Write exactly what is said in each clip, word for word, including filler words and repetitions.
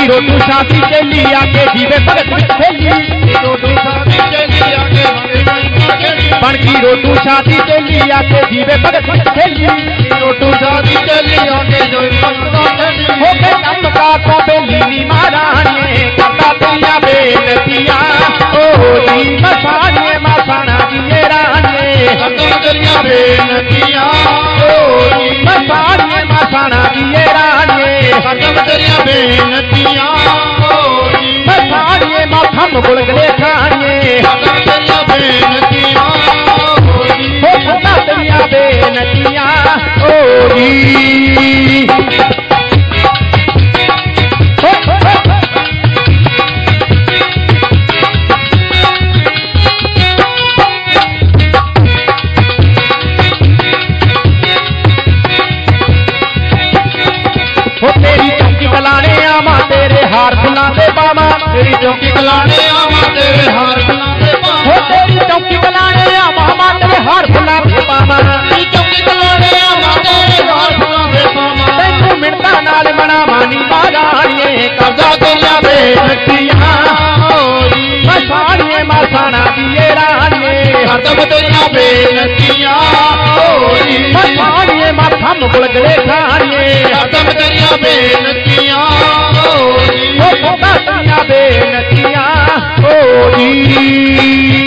रोटू शादी चली आके जीवे भगत विच खेली रोटू शादी चली आके बनकी रोटू शादी चली आके जीवे भगत विच खेली रोटू शादी चली आके हो के कम का को बेली नी महारानी करता तेरिया बेनतियां ओ दी मसाने मसाना दिए रानी करता तेरिया बेनतियां ओ दी मसाने मसाना दिए रानी करता तेरिया बेनतियां ओ दी मसाने माथम गुलगले खानिए करता तेरिया बेनतियां ओ दी हो करता तेरिया बेनतियां ओ दी तेरी चौकी कलाने आवा तेरे हार फुलाने पावा तेरी चौकी कलाने आवा तेरे हार फुलाने पावा तेरी चौकी कलाने आवा तेरे हार फुलाने पावा तैनू मिणता नाल मना मानी महाराणीए करदा तेरिया बेनतियां मसाणीए मसाना दिए राणीए करदा तेरिया बेनतियां मसाणीए माथम गुलगले खाणीए करदा तेरिया बेनतियां ओ करदा तेरिया बेनतियां ओ दी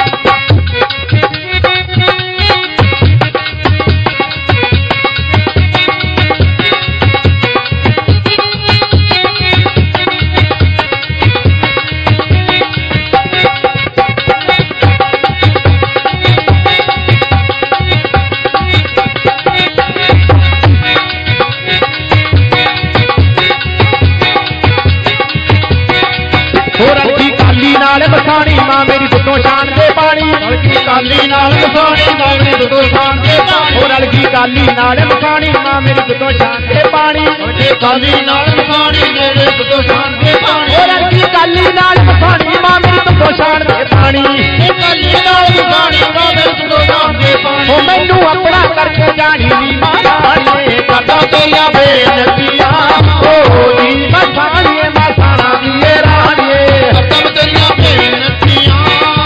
मसाणी मां मेरी दुद्धों शान दे पानी अलगी काली नाल मसाणी मां मेरी दुद्धों शान दे पानी और अलगी काली नाल मसाणी मां मेरी दुद्धों शान दे पानी अलगी काली नाल मसाणी मेरे दुद्धों शान दे पानी और अलगी काली नाल मसाणी मां मेरी दुद्धों शान दे पानी काली नाल मसाणी मां मेरी दुद्धों शान दे पानी ओ मैनू अपना करके जानी नी महाराणी करदा तेरिया बेनतियां ओ दी मसाणी मसाना दिए राणीए करदा तेरिया बेनतियां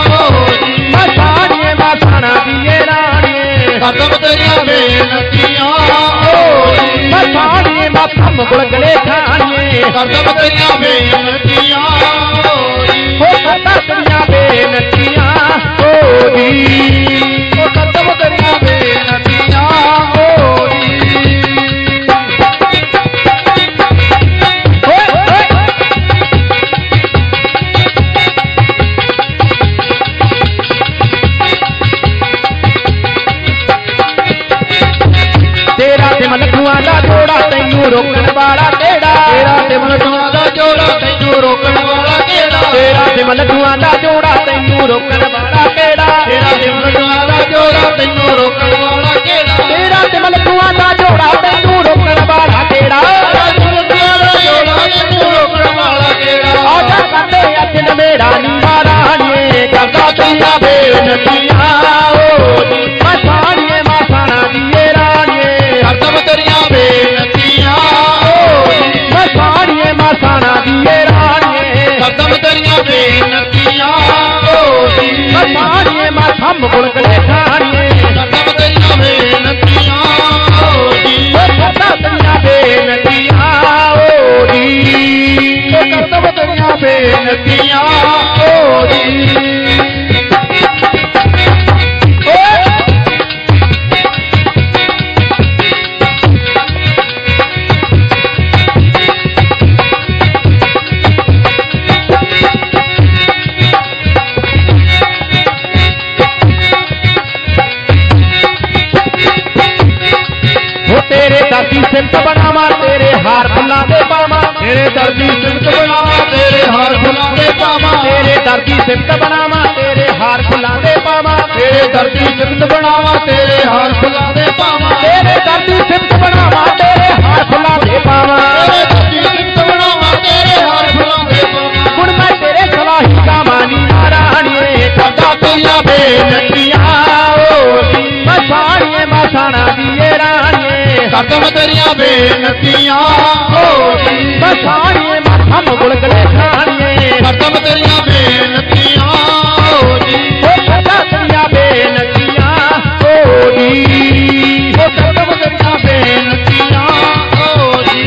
मसाणी मसाना दिए राणीए करदा तेरिया बेनतियां मसाणी माथम गुलगले खाणीए करदा तेरिया बेनतियां हो करदा तेरिया बेनतियां ओ दी ओ करदा तेरिया बेनतियां ओ दी तेरा ते मलकुआं दा जोड़ा तैनू रोकण वाला केड़ा तेरा ते मलकुआं दा जोड़ा तैनू रोकण वाला केड़ा तेरा ते मलकुआं दा जोड़ा तैनू रोकण वाला केड़ा तेरा ते मलकुआं दा जोड़ा तैनू रोकण वाला केड़ा तेरा ते मलकुआं दा जोड़ा तैनू रोकण वाला केड़ा तेरा ते मलकुआं दा जोड़ा तैनू रोकण वाला केड़ा आजा करदे अजन मेरा नी महाराणीए करदा तेरिया बेनतियां ओ दी मसाणीए मसाना दिए राणीए करदा तेरिया बेनतियां मसाणीए मसाना दिए राणीए करदा तेरिया बेनतियां मसाणीए माथम गुलगले खाणीए करदा तेरिया बेनतियां करदा तेरिया बेनतियां ओ दी करदा तेरिया बेनतियां ओ दी तेरे दर्दी सिमत बनावा तेरे हार फुलां दे पावा तेरे दर्दी सिमत बनावा तेरे हार फुलां दे पावा तेरे दर्दी सिमत बनावा तेरे हार फुलां दे पावा तेरे दर्दी सिमत बनावा तेरे हार फुलां दे पावा तेरे दर्दी सिमत बनावा तेरे हार फुलां दे पावा तेरे दर्दी सिमत बनावा तेरे हार फुलां दे पावा हुण मैं तेरे सलाही का मानी महाराणीए करदा तेरिया बेनतियां ओ दी मसाणीए मसाना दिए राणीए करदा तेरिया बेनतियां ओ दी मसाणीए ਥੰਮ ਗੁਲਗਲੇ ਖਾਣੀਏ ਖਤਮ ਤੇਰੀਆਂ ਬੇਨਤੀਆਂ ਓ ਜੀ ਉਹ ਖਤਮ ਤੇਰੀਆਂ ਬੇਨਤੀਆਂ ਓ ਜੀ ਉਹ ਖਤਮ ਤੇਰੀਆਂ ਬੇਨਤੀਆਂ ਓ ਜੀ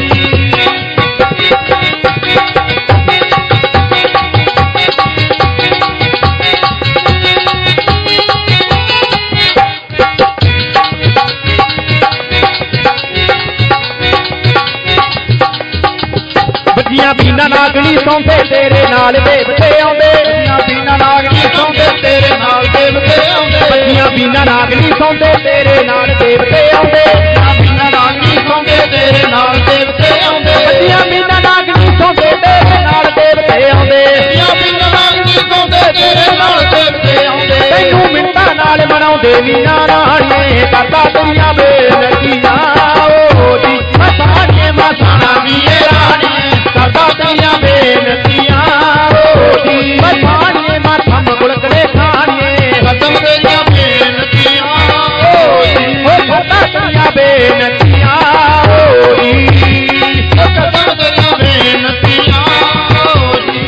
ਬੱਜੀਆਂ ਬੀਨਾ ਨਾਗਣੀ ਸੌਂਦੇ ਤੇਰੇ ਨਾਲ ਦੇਵਤੇ ਆਉਂਦੇ ਬੱਜੀਆਂ ਬੀਨਾ ਨਾਗਣੀ ਸੌਂਦੇ ਤੇਰੇ ਨਾਲ ਦੇਵਤੇ ਆਉਂਦੇ ਬੱਜੀਆਂ ਬੀਨਾ ਨਾਗਣੀ ਸੌਂਦੇ ਤੇਰੇ ਨਾਲ ਦੇਵਤੇ ਆਉਂਦੇ ਬੱਜੀਆਂ ਬੀਨਾ ਨਾਗਣੀ ਸੌਂਦੇ ਤੇਰੇ ਨਾਲ ਦੇਵਤੇ ਆਉਂਦੇ ਬੱਜੀਆਂ ਬੀਨਾ ਨਾਗਣੀ ਸੌਂਦੇ ਤੇਰੇ ਨਾਲ ਦੇਵਤੇ ਆਉਂਦੇ ਬੱਜੀਆਂ ਬੀਨਾ ਨਾਗਣੀ ਸੌਂਦੇ ਤੇਰੇ ਨਾਲ ਦੇਵਤੇ ਆਉਂਦੇ ਤੈਨੂੰ ਮਿੰਟਾਂ ਨਾਲ ਮਨਾਉਂਦੇ ਮੀਨਾ ਰਾਣੀਏ ਕਰਦਾ ਤੇਰੀਆਂ ਬੇਨਤੀਆਂ ਓ ਜੀ ਮਸਾਣੀਏ ਮਸਾਣਾ ਵੀਏ ਰਾਣੀਏ ਕਰਦਾ ਤੇਰੀਆਂ ਬੇਨਤੀਆਂ ਓ ਜੀ ਮਸਾਣੀਏ ਮੱਥਮ ਗੁਲਗਲੇ ਖਾਣੀਏ ਖਤਮ ਤੇਰੀਆਂ ਬੇਨਤੀਆਂ ਓ ਜੀ ਓ ਕਰਦਾ ਤੇਰੀਆਂ ਬੇਨਤੀਆਂ ਓ ਜੀ ਖਤਮ ਤੇਰੀਆਂ ਬੇਨਤੀਆਂ ਓ ਜੀ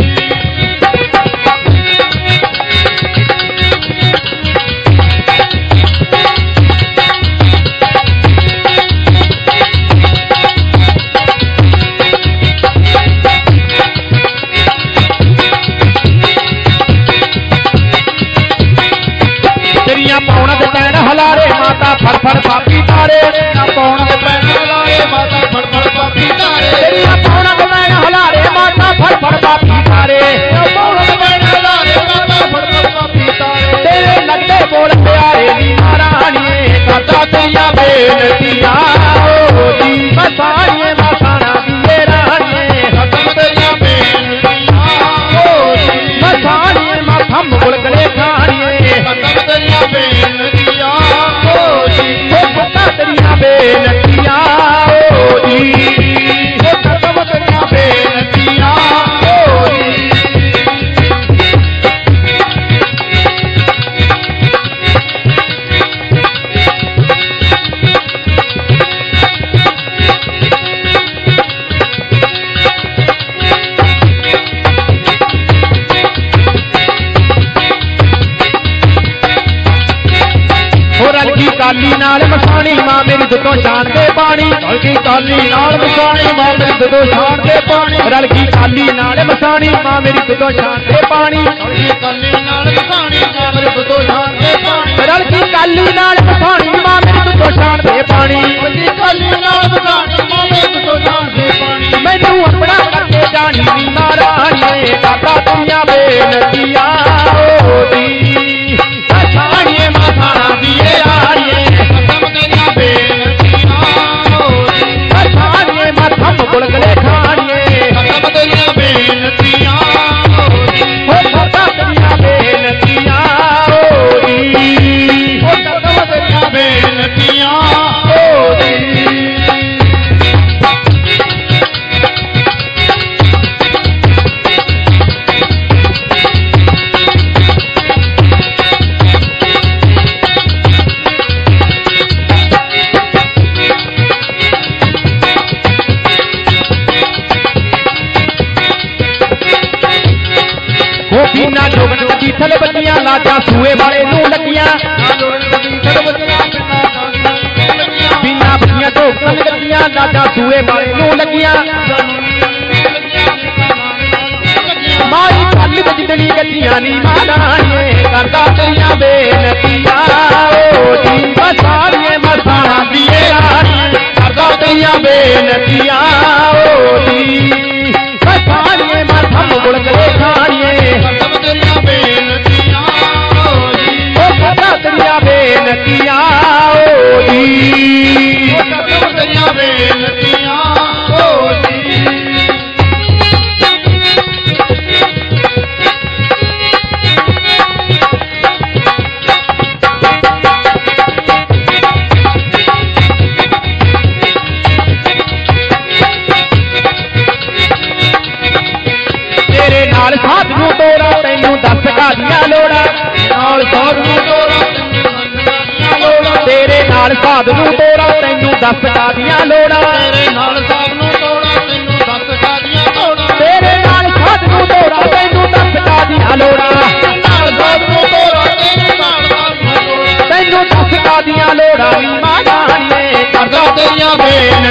ਤੇਰੀਆਂ ਪੌਣਾਂ ਦੇ ਪੈਣ ਹਲਾਰੇ ਮਾਤਾ ਫੜ ਫੜ ਪਾਪੀ ਤਾਰੇ ਨਾ ਪੌਣ ਦੇ ਪੈਣ ਲਾਏ ਮਾਤਾ ਫੜ ਫੜ ਪਾਪੀ ਤਾਰੇ ਤੇਰੀਆਂ ਪੌਣਾਂ ਦੇ ਪੈਣ ਹਲਾਰੇ ਮਾਤਾ ਫੜ ਫੜ ਪਾਪੀ ਤਾਰੇ ਨਾ ਪੌਣ ਦੇ ਪੈਣ ਲਾਏ ਮਾਤਾ ਫੜ ਫੜ ਪਾਪੀ ਤਾਰੇ ਤੇਰੇ ਲੱਗਦੇ ਬੋਲ ਪਿਆਰੇ ਨੀ ਰਾਣੀਏ ਕਰਦਾ ਤੇਰੀਆਂ ਬੇਨਤੀਆਂ ਓ ਜੀ ਮਸਾਣੀਏ ਮਸਾਣਾ ਦੀਏ ਰਾਣੀਏ ਖਤਮ ਤੇਰੀਆਂ ਬੇਨਤੀਆਂ ਓ ਜੀ ਮਸਾਣੀਏ ਮੱਥਮ ਗੁਲਗਲੇ ਖਾਣੀਏ ਖਤਮ ਤੇਰੀਆਂ ਬੇਨਤੀਆਂ ਓ ਜੀ ਓ ਕਰਦਾ ਤੇਰੀਆਂ ਬੇਨਤੀਆਂ ਓ ਜੀ ਓ ਖਤਮ ਤੇਰੀਆਂ ਬੇਨਤੀਆਂ ਓ ਜੀ ਹੋ ਰਲਗੀ ਕਾਲੀ ਨਾਲ ਮਸਾਣੀ ਮਾਂ ਮੇਰੀ ਦੁੱਧੋਂ ਛਾਣ ਦੇ ਪਾਣੀ ਹਲਕੀ ਕਾਲੀ ਨਾਲ ਮਸਾਣੀ ਮਾਂ ਮੇਰੀ ਦੁੱਧੋਂ ਛਾਣ ਦੇ ਪਾਣੀ ਰਲਗੀ ਕਾਲੀ ਨਾਲ ਮਸਾਣੀ ਮਾਂ ਮੇਰੀ ਦੁੱਧੋਂ ਛਾਣ ਦੇ ਪਾਣੀ ਹਲਕੀ ਕਾਲੀ ਨਾਲ ਮਸਾਣੀ ਮਾਂ ਮੇਰੀ ਦੁੱਧੋਂ ਛਾਣ ਦੇ ਪਾਣੀ ਰਲਗੀ ਕਾਲੀ ਨਾਲ ਮਸਾਣੀ ਮਾਂ ਮੇਰੀ ਦੁੱਧੋਂ ਛਾਣ ਦੇ ਪਾਣੀ ਹਲਕੀ ਕਾਲੀ ਨਾਲ ਮਸਾਣੀ ਮਾਂ ਮੇਰੀ ਦੁੱਧੋਂ ਛਾਣ ਦੇ ਪਾਣੀ ਮੈਨੂੰ ਆਪਣਾ ਕਰਕੇ ਜਾਣੀ ਨੀ ਮਹਾਰਾਣੀਏ ਕਰਦਾ ਤੇਰੀਆਂ ਬੇਨਤੀਆਂ ਓ ਜੀ ਮਸਾਣੀਏ ਮਸਾਣਾ ਦੀਏ ਰਾਣੀਏ ਖਤਮ ਤੇਰੀਆਂ ਬੇਨਤੀਆਂ ਓ ਜੀ ਮਸਾਣੀਏ ਮੱਥਮ ਗੁਲਗਲੇ ਖਾਣੀਏ ਖਤਮ ਤੇਰੀਆਂ ਬੇਨਤੀਆਂ ਓ ਜੀ ਹੋ ਕਰਦਾ ਤੇਰੀਆਂ ਬੇਨਤੀਆਂ ਓ ਜੀ ਓ ਖਤਮ ਤੇਰੀਆਂ ਬੇਨਤੀਆਂ ਓ ਜੀ ਉਹ ਬੀਨਾ ਜੋਗਣ ਦੀ ਥਲ ਬੱਜੀਆਂ ਲਾਜਾਂ ਸੂਏ ਵਾਲੇ ਨੂੰ ਲੱਗੀਆਂ ਬੀਨਾ ਬੱਜੀਆਂ ਜੋਗਣ ਲੱਗੀਆਂ ਲਾਜਾਂ ਸੂਏ ਵਾਲੇ ਨੂੰ ਲੱਗੀਆਂ ਮਾਈ ਕੱਲ ਵਜਦਣੀ ਗੱਡੀਆਂ ਨੀ ਮਾਰਾਣੀਏ ਕਰਦਾ ਤੇਰੀਆਂ ਬੇਨਤੀਆਂ ਓ ਜੀ ਮਸਾਣੀਏ ਮਸਾਣਾ ਦੀਏ ਰਾਣੀਏ ਕਰਦਾ ਤੇਰੀਆਂ ਬੇਨਤੀਆਂ ਓ ਜੀ ਮਸਾਣੀਏ ਮੱਥਮ ਗੁਲਗਲੇ ਖਾਣੀਏ ਖਤਮ ਤੇਰੀਆਂ ਬੇਨਤੀਆਂ ਓ ਜੀ ਓ ਕਰਦਾ ਤੇਰੀਆਂ ਬੇਨਤੀਆਂ ਓ ਜੀ ਓ ਖਤਮ ਤੇਰੀਆਂ ਬੇਨਤੀਆਂ ਓ ਜੀ ਤੇਰੇ ਨਾਲ ਸਾਧ ਨੂੰ ਤੋੜਾ ਤੈਨੂੰ ਦੱਸ ਕਾਦੀਆਂ ਲੋੜਾਂ ਨਾਲ ਸਾਧ ਨੂੰ ਤੋੜਾ ਤੈਨੂੰ ਲੋੜਾ ਤੇਰੇ ਨਾਲ ਸਾਧ ਨੂੰ ਤੋੜਾ ਤੈਨੂੰ ਦੱਸ ਕਾਦੀਆਂ ਲੋੜਾਂ ਤੇਰੇ ਨਾਲ ਸਾਧ ਨੂੰ ਤੋੜਾ ਤੈਨੂੰ ਦੱਸ ਕਾਦੀਆਂ ਤੋੜਾ ਲੋੜਾ ਵੀ ਮੰਗਾਣੀਏ ਕਰਦਾ ਤੇਰੀਆਂ ਬੇਨਤੀਆਂ